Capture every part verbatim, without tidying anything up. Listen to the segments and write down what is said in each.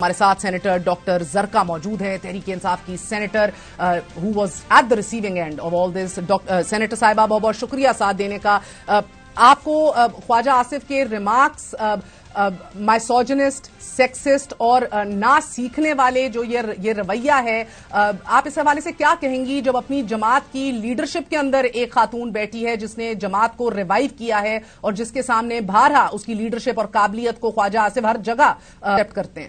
हमारे साथ senator doctor जरका मौजूद हैं, तहरीक इंसाफ की senator who was at the receiving end of all this. Senator साहिबा, बहुत बहुत शुक्रिया साथ देने का। uh, आपको uh, ख्वाजा आसिफ के रिमार्क्स माइसोजिनिस्ट, सेक्सिस्ट और uh, ना सीखने वाले जो ये ये रवैया है, uh, आप इस हवाले से क्या कहेंगी जब अपनी जमात की लीडरशिप के अंदर एक खातून बैठी है जिसने जमात को रिवाइव किया है और जिसके सामने बारहा उसकी लीडरशिप और काबिलियत को ख्वाजा आसिफ हर जगह एक्सेप्ट uh, करते हैं?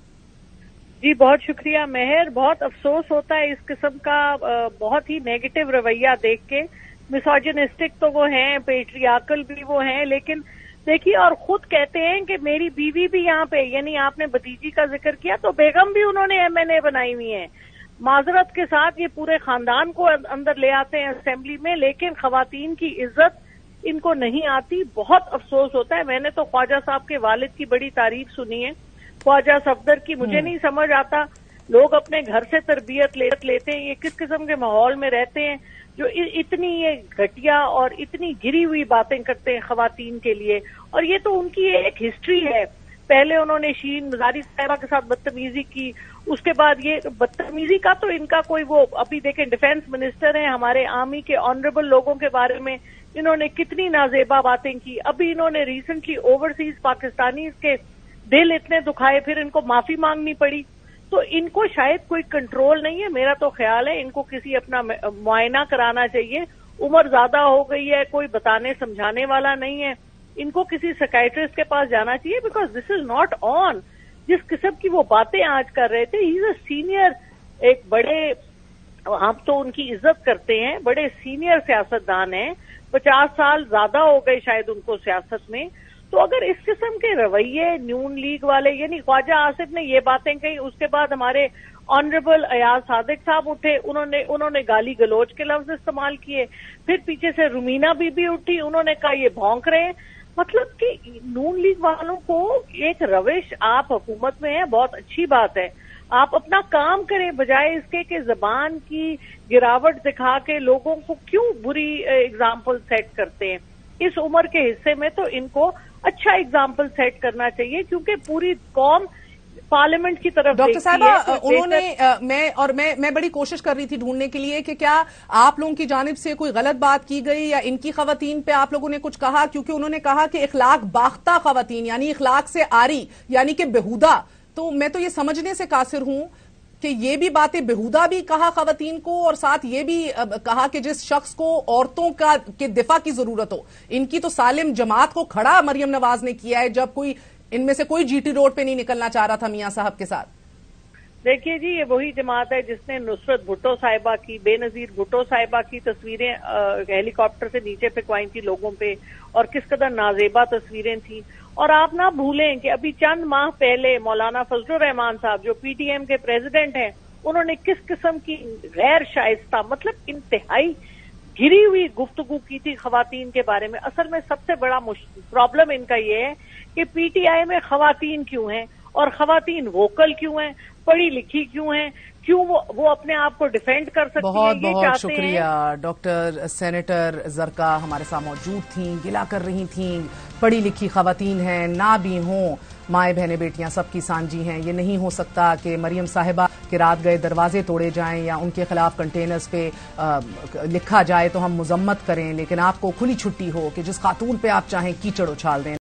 जी, बहुत शुक्रिया मेहर। बहुत अफसोस होता है इस किस्म का बहुत ही नेगेटिव रवैया देख के। मिसोजिनिस्टिक तो वो हैं, पेट्रियार्कल भी वो हैं, लेकिन देखिए, और खुद कहते हैं कि मेरी बीवी भी यहाँ पे, यानी आपने भतीजी का जिक्र किया तो बेगम भी उन्होंने एमएनए बनाई हुई है। माजरत के साथ ये पूरे खानदान को अंदर ले आते हैं असेंबली में, लेकिन खवातीन की इज्जत इनको नहीं आती। बहुत अफसोस होता है। मैंने तो ख्वाजा साहब के वालिद की बड़ी तारीफ सुनी है, ख्वाजा सफदर की। मुझे नहीं समझ आता लोग अपने घर से तरबियत ले, लेते हैं, ये किस किस्म के माहौल में रहते हैं जो इतनी ये घटिया और इतनी गिरी हुई बातें करते हैं खवातीन के लिए। और ये तो उनकी एक हिस्ट्री है। पहले उन्होंने शीन मजारी साहिबा के साथ बदतमीजी की, उसके बाद ये बदतमीजी का तो इनका कोई वो, अभी देखें डिफेंस मिनिस्टर हैं हमारे आर्मी के ऑनरेबल लोगों के बारे में इन्होंने कितनी नाजेबा बातें की। अभी इन्होंने रिसेंटली ओवरसीज पाकिस्तानी के दिल इतने दुखाए, फिर इनको माफी मांगनी पड़ी। तो इनको शायद कोई कंट्रोल नहीं है। मेरा तो ख्याल है इनको किसी अपना मुआयना कराना चाहिए। उम्र ज्यादा हो गई है, कोई बताने समझाने वाला नहीं है। इनको किसी साइकियाट्रिस्ट के पास जाना चाहिए, because this is not on. जिस किस्म की वो बातें आज कर रहे थे, ही इज अ सीनियर, एक बड़े, हम तो उनकी इज्जत करते हैं, बड़े सीनियर सियासतदान हैं, पचास साल ज्यादा हो गए शायद उनको सियासत में। तो अगर इस किस्म के रवैये नून लीग वाले, यानी ख्वाजा आसिफ ने ये बातें कही, उसके बाद हमारे ऑनरेबल अयाज सादिक साहब उठे, उन्होंने उन्होंने गाली गलोच के लफ्ज इस्तेमाल किए, फिर पीछे से रुमीना बीबी उठी, उन्होंने कहा ये भौंक रहे हैं। मतलब कि नून लीग वालों को एक रविश, आप हुकूमत में हैं, बहुत अच्छी बात है, आप अपना काम करें, बजाय इसके कि जबान की गिरावट दिखा के लोगों को क्यों बुरी एग्जाम्पल सेट करते हैं। इस उम्र के हिस्से में तो इनको अच्छा एग्जाम्पल सेट करना चाहिए, क्योंकि पूरी कौम पार्लियामेंट की तरफ डॉक्टर साहिबा, तो उन्होंने आ, मैं और मैं मैं बड़ी कोशिश कर रही थी ढूंढने के लिए कि क्या आप लोगों की जानिब से कोई गलत बात की गई या इनकी खवातीन पे आप लोगों ने कुछ कहा, क्योंकि उन्होंने कहा कि इखलाक बाख्ता खवातीन, यानी इखलाक से आरी, यानी कि बेहुदा। तो मैं तो ये समझने से कासिर हूं कि ये भी बातें बेहुदा भी कहा खवातीन को, और साथ ये भी कहा कि जिस शख्स को औरतों का के दिफा की जरूरत हो, इनकी तो सालिम जमात को खड़ा मरियम नवाज ने किया है, जब कोई इनमें से कोई जीटी रोड पे नहीं निकलना चाह रहा था मियां साहब के साथ। देखिए जी, ये वही जमात है जिसने नुसरत भुट्टो साहिबा की, बेनजीर भुट्टो साहिबा की तस्वीरें हेलीकॉप्टर से नीचे फेंकवाई थी लोगों पे, और किस कदर नाजेबा तस्वीरें थी। और आप ना भूलें कि अभी चंद माह पहले मौलाना फजलुर रहमान साहब, जो पीटीएम के प्रेसिडेंट हैं, उन्होंने किस किस्म की गैर शाइस्ता, मतलब इंतहाई गिरी हुई गुफ्तगू की थी खवातीन के बारे में। असल में सबसे बड़ा प्रॉब्लम इनका ये है कि पीटीआई में खवातीन क्यों हैं, और खवातीन वोकल क्यों हैं, पढ़ी लिखी क्यों हैं, क्यों वो वो अपने आप को डिफेंड कर सकती बहुत है, ये बहुत चाहते शुक्रिया। डॉक्टर सेनेटर जरका हमारे साथ मौजूद थी, गिला कर रही थी, पढ़ी लिखी खवातीन हैं, ना भी हों, माए बहनें बेटियां सबकी सांझी हैं। ये नहीं हो सकता कि मरियम साहिबा के रात गए दरवाजे तोड़े जाएं या उनके खिलाफ कंटेनर्स पे आ, लिखा जाए तो हम मुजम्मत करें, लेकिन आपको खुली छुट्टी हो कि जिस खातून पे आप चाहें कीचड़ उछाल दें।